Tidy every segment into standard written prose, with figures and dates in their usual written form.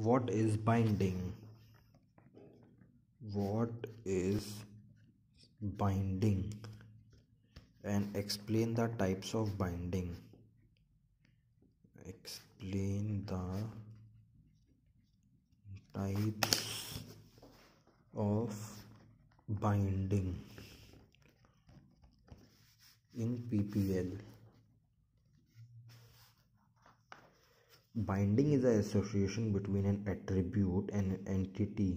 What is binding? What is binding? And explain the types of binding. Explain the types of binding in PPL. Binding is an association between an attribute and an entity.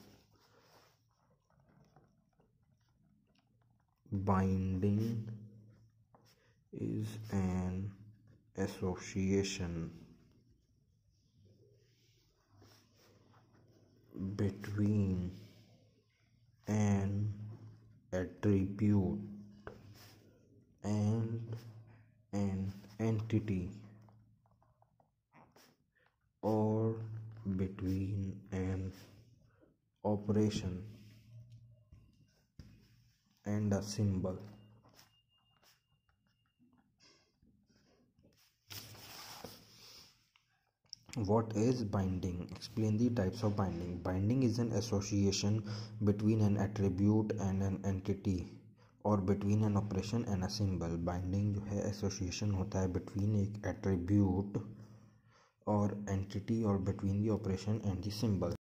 Binding is an association between an attribute and an entity, or between an operation and a symbol. What is binding? Explain the types of binding. Binding is an association between an attribute and an entity, और between an operation and a symbol. Binding जो है association होता है between एक attribute और entity और between the operation and the symbol.